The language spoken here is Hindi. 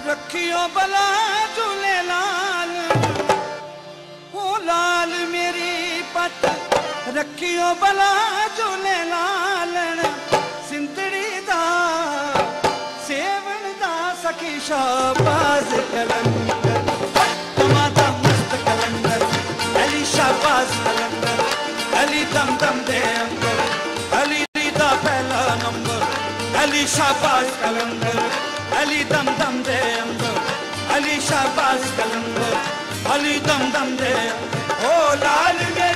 रखियो बला झूले लाल, ओ लाल मेरी पत रखियो बला झूले लालन, सिंधड़ी दा सेवन दा सखी शाहबाज कलंदर, तमादा मस्त कलंदर, अली शाहबाज कलंदर, अली दम दम दे अंदर, अली दा पहला नंबर, अली शाहबाज कलंदर, अली दम दम दे अंदर, अली शाहबाज कलंदर, अली दम दम दे, ओ लाल